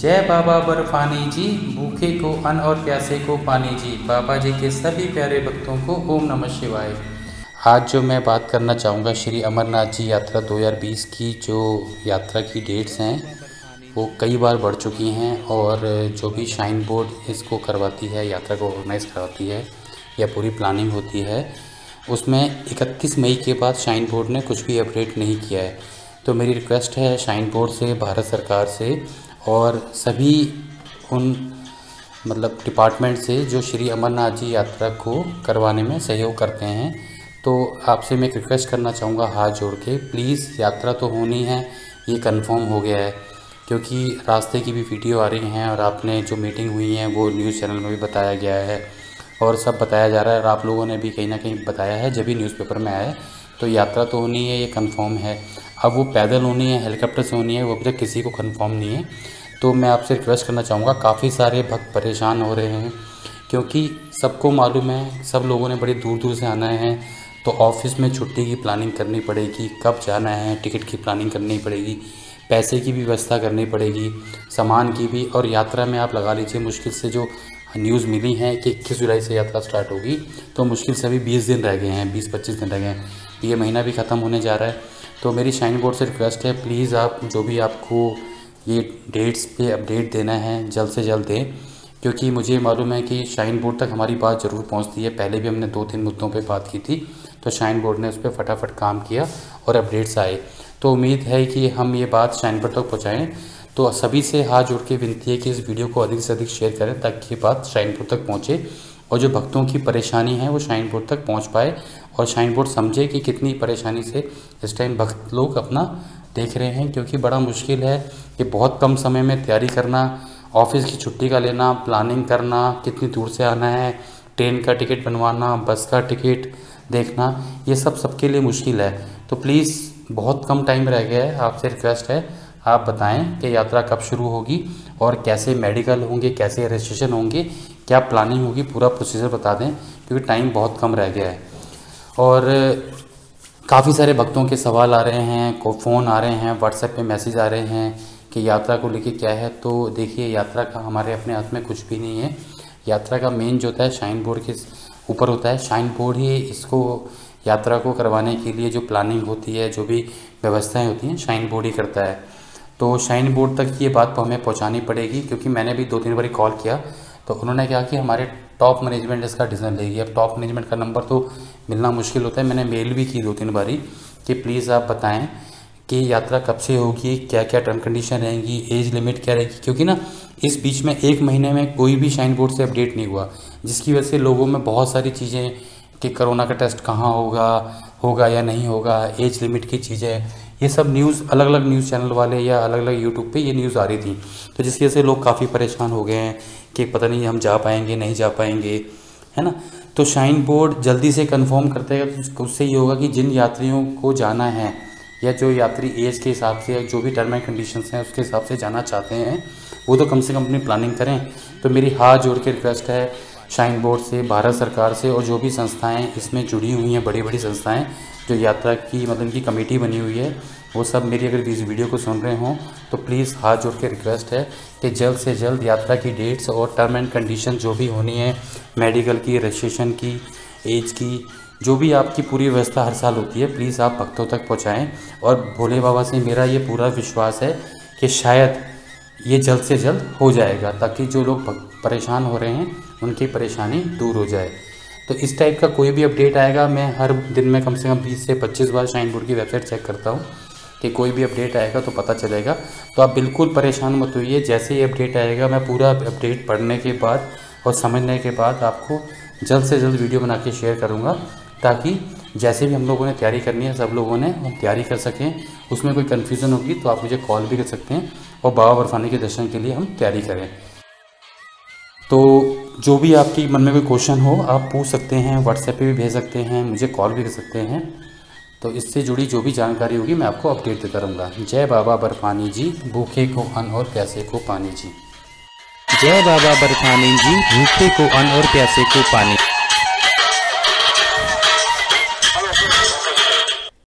जय बाबा बर्फानी जी, भूखे को अन्न और प्यासे को पानी जी। बाबा जी के सभी प्यारे भक्तों को ओम नमः शिवाय। आज जो मैं बात करना चाहूँगा श्री अमरनाथ जी यात्रा 2020 की जो यात्रा की डेट्स हैं वो कई बार बढ़ चुकी हैं, और जो भी शाइन बोर्ड इसको करवाती है, यात्रा को ऑर्गेनाइज़ करवाती है या पूरी प्लानिंग होती है, उसमें 31 मई के बाद शाइन बोर्ड ने कुछ भी अपडेट नहीं किया है। तो मेरी रिक्वेस्ट है शाइन बोर्ड से, भारत सरकार से और सभी उन डिपार्टमेंट से जो श्री अमरनाथ जी यात्रा को करवाने में सहयोग करते हैं, तो आपसे मैं रिक्वेस्ट करना चाहूँगा हाथ जोड़ के, प्लीज़ यात्रा तो होनी है, ये कंफर्म हो गया है, क्योंकि रास्ते की भी वीडियो आ रही हैं और आपने जो मीटिंग हुई है वो न्यूज़ चैनल में भी बताया गया है और सब बताया जा रहा है, और आप लोगों ने भी कहीं ना कहीं बताया है जब भी न्यूज़पेपर में आया है। तो यात्रा तो होनी है, ये कंफर्म है। अब वो पैदल होनी है, हेलीकॉप्टर से होनी है, वो अभी तक किसी को कंफर्म नहीं है। तो मैं आपसे रिक्वेस्ट करना चाहूँगा, काफ़ी सारे भक्त परेशान हो रहे हैं क्योंकि सबको मालूम है सब लोगों ने बड़ी दूर दूर से आना है, तो ऑफिस में छुट्टी की प्लानिंग करनी पड़ेगी, कब जाना है, टिकट की प्लानिंग करनी पड़ेगी, पैसे की भी व्यवस्था करनी पड़ेगी, सामान की भी। और यात्रा में आप लगा लीजिए, मुश्किल से जो न्यूज़ मिली है कि 21 जुलाई से यात्रा स्टार्ट होगी, तो मुश्किल से अभी 20 दिन रह गए हैं, 20-25 दिन रह गए हैं, ये महीना भी ख़त्म होने जा रहा है। तो मेरी शाइन बोर्ड से रिक्वेस्ट है, प्लीज़ आप जो भी आपको ये डेट्स पे अपडेट देना है जल्द से जल्द दें, क्योंकि मुझे मालूम है कि शाइन बोर्ड तक हमारी बात ज़रूर पहुंचती है। पहले भी हमने 2-3 मुद्दों पे बात की थी, तो शाइन बोर्ड ने उस पर फटाफट काम किया और अपडेट्स आए। तो उम्मीद है कि हम ये बात शाइन बोर्ड तक पहुँचाएँ। तो सभी से हाथ जोड़ के विनती है कि इस वीडियो को अधिक से अधिक शेयर करें ताकि ये बात शाइन बोर्ड तक पहुँचे और जो भक्तों की परेशानी है वो शाइन बोर्ड तक पहुँच पाए और शाइन बोर्ड समझे कि कितनी परेशानी से इस टाइम भक्त लोग अपना देख रहे हैं, क्योंकि बड़ा मुश्किल है कि बहुत कम समय में तैयारी करना, ऑफिस की छुट्टी का लेना, प्लानिंग करना, कितनी दूर से आना है, ट्रेन का टिकट बनवाना, बस का टिकट देखना, ये सब सबके लिए मुश्किल है। तो प्लीज़ बहुत कम टाइम रह गया है, आपसे रिक्वेस्ट है आप बताएं कि यात्रा कब शुरू होगी और कैसे मेडिकल होंगे, कैसे रजिस्ट्रेशन होंगे, क्या प्लानिंग होगी, पूरा प्रोसीजर बता दें, क्योंकि टाइम बहुत कम रह गया है। और काफ़ी सारे भक्तों के सवाल आ रहे हैं, को फ़ोन आ रहे हैं, व्हाट्सएप पे मैसेज आ रहे हैं कि यात्रा को लेके क्या है। तो देखिए, यात्रा का हमारे अपने हाथ में कुछ भी नहीं है। यात्रा का मेन जो होता है शाइन बोर्ड के ऊपर होता है। शाइन बोर्ड ही इसको यात्रा को करवाने के लिए जो प्लानिंग होती है, जो भी व्यवस्थाएं होती हैं, शाइन बोर्ड ही करता है। तो शाइन बोर्ड तक ये बात हमें पहुंचानी पड़ेगी, क्योंकि मैंने भी 2-3 बार कॉल किया तो उन्होंने कहा कि हमारे टॉप मैनेजमेंट इसका डिसीजन लेगी। अब टॉप मैनेजमेंट का नंबर तो मिलना मुश्किल होता है। मैंने मेल भी की 2-3 बारी कि प्लीज़ आप बताएं कि यात्रा कब से होगी, क्या क्या टर्म कंडीशन रहेंगी, एज लिमिट क्या रहेगी, क्योंकि ना इस बीच में 1 महीने में कोई भी शाइन बोर्ड से अपडेट नहीं हुआ, जिसकी वजह से लोगों में बहुत सारी चीज़ें कि कोरोना का टेस्ट कहाँ होगा या नहीं होगा, एज लिमिट की चीज़ें, ये सब न्यूज़ अलग अलग न्यूज़ चैनल वाले या अलग अलग यूट्यूब पे ये न्यूज़ आ रही थी। तो जिसकी वजह से लोग काफ़ी परेशान हो गए हैं कि पता नहीं हम जा पाएंगे नहीं जा पाएंगे, है ना। तो शाइन बोर्ड जल्दी से कंफर्म करते हैं तो उससे ये होगा कि जिन यात्रियों को जाना है या जो यात्री एज के हिसाब से या जो भी टर्म एंड कंडीशंस हैं उसके हिसाब से जाना चाहते हैं, वो तो कम से कम अपनी प्लानिंग करें। तो मेरी हाथ जोड़ के रिक्वेस्ट है शाइन बोर्ड से, भारत सरकार से और जो भी संस्थाएं इसमें जुड़ी हुई हैं, बड़ी बड़ी संस्थाएं जो यात्रा की इनकी कमेटी बनी हुई है, वो सब मेरी अगर इस वीडियो को सुन रहे हों तो प्लीज़ हाथ जोड़ के रिक्वेस्ट है कि जल्द से जल्द यात्रा की डेट्स और टर्म एंड कंडीशन जो भी होनी है, मेडिकल की, रजिस्ट्रेशन की, एज की, जो भी आपकी पूरी व्यवस्था हर साल होती है, प्लीज़ आप भक्तों तक पहुँचाएँ। और भोले बाबा से मेरा ये पूरा विश्वास है कि शायद ये जल्द से जल्द हो जाएगा, ताकि जो लोग परेशान हो रहे हैं उनकी परेशानी दूर हो जाए। तो इस टाइप का कोई भी अपडेट आएगा, मैं हर दिन में कम से कम 20 से 25 बार शाइन बोर्ड की वेबसाइट चेक करता हूँ कि कोई भी अपडेट आएगा तो पता चलेगा। तो आप बिल्कुल परेशान मत होइए, जैसे ही अपडेट आएगा मैं पूरा अपडेट पढ़ने के बाद और समझने के बाद आपको जल्द से जल्द वीडियो बना के शेयर करूँगा, ताकि जैसे भी हम लोगों ने तैयारी करनी है सब लोगों ने हम तैयारी कर सकें। उसमें कोई कन्फ्यूज़न होगी तो आप मुझे कॉल भी कर सकते हैं और बाबा बर्फानी के दर्शन के लिए हम तैयारी करें। तो जो भी आपकी मन में कोई क्वेश्चन हो आप पूछ सकते हैं, व्हाट्सएप पे भी भेज सकते हैं, मुझे कॉल भी कर सकते हैं। तो इससे जुड़ी जो भी जानकारी होगी मैं आपको अपडेट देता रहूँगा। जय बाबा बर्फानी जी, भूखे को अन्न और प्यासे को पानी जी। जय बाबा बर्फानी जी, भूखे को अन्न और प्यासे को पानी।